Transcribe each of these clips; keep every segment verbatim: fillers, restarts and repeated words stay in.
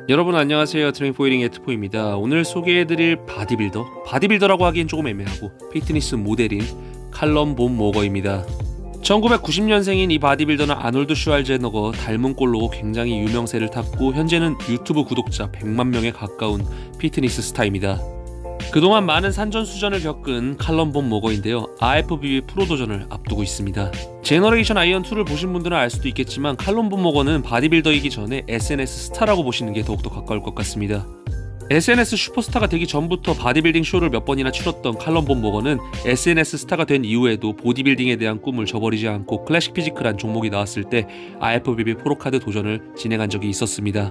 여러분 안녕하세요. 트레인포이링 에트포입니다. 오늘 소개해드릴 바디빌더, 바디빌더라고 하기엔 조금 애매하고 피트니스 모델인 칼럼 본 모거입니다. 천구백구십 년생인 이 바디빌더는 아놀드 슈왈제너거 닮은 꼴로 굉장히 유명세를 탔고 현재는 유튜브 구독자 백만 명에 가까운 피트니스 스타입니다. 그동안 많은 산전수전을 겪은 칼럼 본 모거인데요. 아이에프비비 프로 도전을 앞두고 있습니다. 제너레이션 아이언이를 보신 분들은 알 수도 있겠지만 칼럼 본 모거는 바디빌더이기 전에 에스엔에스 스타라고 보시는 게 더욱더 가까울 것 같습니다. 에스엔에스 슈퍼스타가 되기 전부터 바디빌딩 쇼를 몇 번이나 치렀던 칼럼 본 모거는 에스엔에스 스타가 된 이후에도 보디빌딩에 대한 꿈을 저버리지 않고 클래식 피지크란 종목이 나왔을 때 아이에프비비 프로카드 도전을 진행한 적이 있었습니다.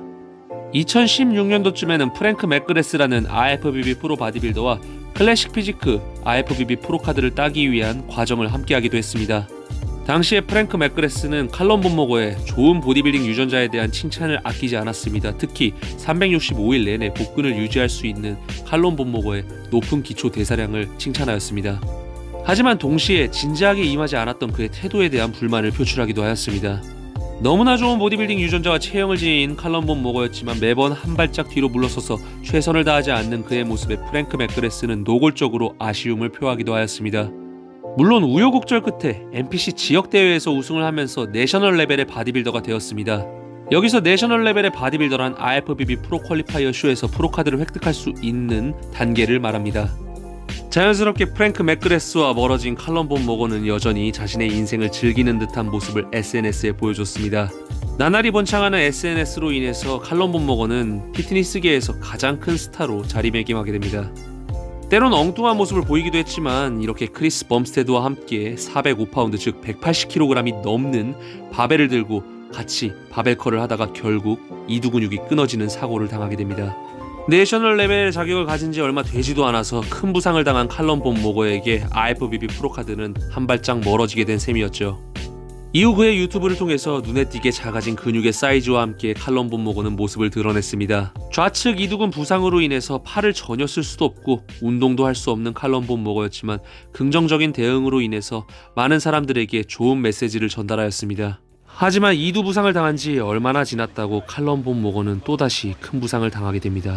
이천십육 년도쯤에는 프랭크 맥그레스라는 아이에프비비 프로 바디빌더와 클래식 피지크 아이에프비비 프로카드를 따기 위한 과정을 함께하기도 했습니다. 당시에 프랭크 맥그레스는 칼럼 본 모거의 좋은 보디빌딩 유전자에 대한 칭찬을 아끼지 않았습니다. 특히 삼백육십오 일 내내 복근을 유지할 수 있는 칼럼 본 모거의 높은 기초 대사량을 칭찬하였습니다. 하지만 동시에 진지하게 임하지 않았던 그의 태도에 대한 불만을 표출하기도 하였습니다. 너무나 좋은 보디빌딩 유전자와 체형을 지닌 칼럼 본 모거였지만 매번 한 발짝 뒤로 물러서서 최선을 다하지 않는 그의 모습에 프랭크 맥그레스는 노골적으로 아쉬움을 표하기도 하였습니다. 물론 우여곡절 끝에 엠피씨 지역대회에서 우승을 하면서 내셔널 레벨의 바디빌더가 되었습니다. 여기서 내셔널 레벨의 바디빌더란 아이에프비비 프로 퀄리파이어 쇼에서 프로카드를 획득할 수 있는 단계를 말합니다. 자연스럽게 프랭크 맥그레스와 멀어진 칼럼 본 모거는 여전히 자신의 인생을 즐기는 듯한 모습을 에스엔에스에 보여줬습니다. 나날이 번창하는 에스엔에스로 인해서 칼럼 본 모거는 피트니스계에서 가장 큰 스타로 자리매김하게 됩니다. 때론 엉뚱한 모습을 보이기도 했지만 이렇게 크리스 범스테드와 함께 사백오 파운드 즉 백팔십 킬로그램이 넘는 바벨을 들고 같이 바벨컬을 하다가 결국 이두 근육이 끊어지는 사고를 당하게 됩니다. 내셔널 레벨 자격을 가진 지 얼마 되지도 않아서 큰 부상을 당한 칼럼 본 모거에게 아이에프비비 프로카드는 한 발짝 멀어지게 된 셈이었죠. 이후 그의 유튜브를 통해서 눈에 띄게 작아진 근육의 사이즈와 함께 칼럼 본 모거는 모습을 드러냈습니다. 좌측 이두근 부상으로 인해서 팔을 전혀 쓸 수도 없고 운동도 할 수 없는 칼럼 본 모거였지만 긍정적인 대응으로 인해서 많은 사람들에게 좋은 메시지를 전달하였습니다. 하지만 이두 부상을 당한 지 얼마나 지났다고 칼럼 본 모거는 또다시 큰 부상을 당하게 됩니다.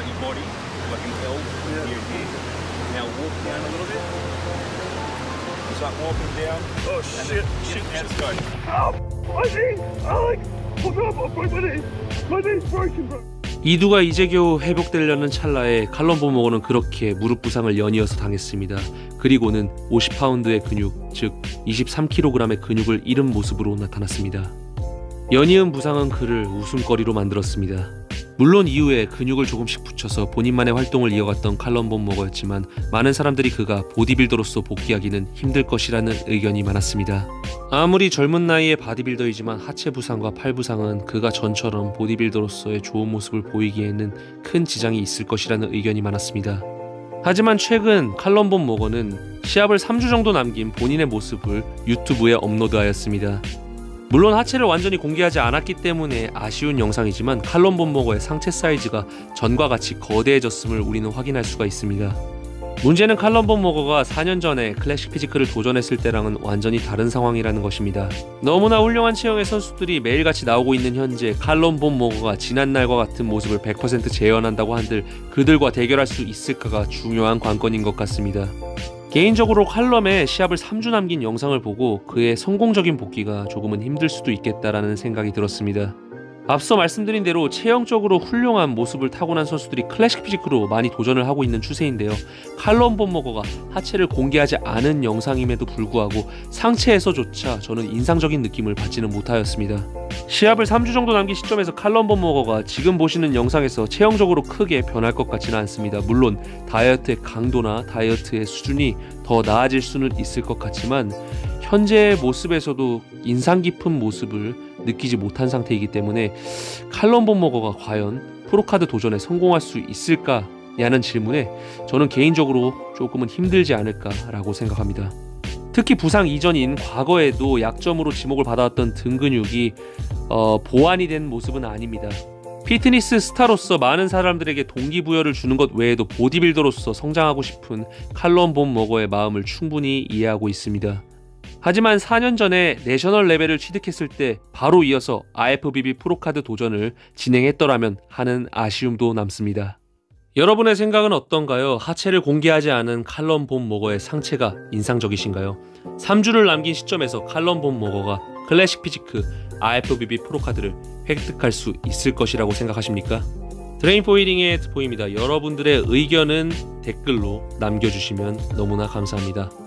이두가 이제 겨우 회복되려는 찰나에 칼럼 본 모거는 그렇게 무릎 부상을 연이어서 당했습니다. 그리고는 오십 파운드의 근육, 즉 이십삼 킬로그램의 근육을 잃은 모습으로 나타났습니다. 연이은 부상은 그를 웃음거리로 만들었습니다. 물론 이후에 근육을 조금씩 붙여서 본인만의 활동을 이어갔던 칼럼 본 모거였지만 많은 사람들이 그가 보디빌더로서 복귀하기는 힘들 것이라는 의견이 많았습니다. 아무리 젊은 나이의 바디빌더이지만 하체 부상과 팔 부상은 그가 전처럼 보디빌더로서의 좋은 모습을 보이기에는 큰 지장이 있을 것이라는 의견이 많았습니다. 하지만 최근 칼럼 본 모거는 시합을 삼 주 정도 남긴 본인의 모습을 유튜브에 업로드하였습니다. 물론 하체를 완전히 공개하지 않았기 때문에 아쉬운 영상이지만 칼럼 본 모거의 상체 사이즈가 전과 같이 거대해졌음을 우리는 확인할 수가 있습니다. 문제는 칼럼 본 모거가 사 년 전에 클래식 피지크를 도전했을 때랑은 완전히 다른 상황이라는 것입니다. 너무나 훌륭한 체형의 선수들이 매일같이 나오고 있는 현재 칼럼 본 모거가 지난날과 같은 모습을 백 퍼센트 재현한다고 한들 그들과 대결할 수 있을까가 중요한 관건인 것 같습니다. 개인적으로 칼럼의 시합을 삼 주 남긴 영상을 보고 그의 성공적인 복귀가 조금은 힘들 수도 있겠다라는 생각이 들었습니다. 앞서 말씀드린 대로 체형적으로 훌륭한 모습을 타고난 선수들이 클래식 피지크로 많이 도전을 하고 있는 추세인데요. 칼럼 본 모거가 하체를 공개하지 않은 영상임에도 불구하고 상체에서조차 저는 인상적인 느낌을 받지는 못하였습니다. 시합을 삼 주 정도 남긴 시점에서 칼럼 본 모거가 지금 보시는 영상에서 체형적으로 크게 변할 것 같지는 않습니다. 물론 다이어트의 강도나 다이어트의 수준이 더 나아질 수는 있을 것 같지만 현재의 모습에서도 인상 깊은 모습을 느끼지 못한 상태이기 때문에 칼럼 본 모거가 과연 프로카드 도전에 성공할 수 있을까? 라는 질문에 저는 개인적으로 조금은 힘들지 않을까라고 생각합니다. 특히 부상 이전인 과거에도 약점으로 지목을 받아왔던 등 근육이 어, 보완이 된 모습은 아닙니다. 피트니스 스타로서 많은 사람들에게 동기부여를 주는 것 외에도 보디빌더로서 성장하고 싶은 칼럼 본 모거의 마음을 충분히 이해하고 있습니다. 하지만 사 년 전에 내셔널 레벨을 취득했을 때 바로 이어서 아이에프비비 프로카드 도전을 진행했더라면 하는 아쉬움도 남습니다. 여러분의 생각은 어떤가요? 하체를 공개하지 않은 칼럼 본 모거의 상체가 인상적이신가요? 삼 주를 남긴 시점에서 칼럼 본 모거가 클래식 피지크 아이에프비비 프로카드를 획득할 수 있을 것이라고 생각하십니까? 드레인포이링의 트포입니다. 여러분들의 의견은 댓글로 남겨주시면 너무나 감사합니다.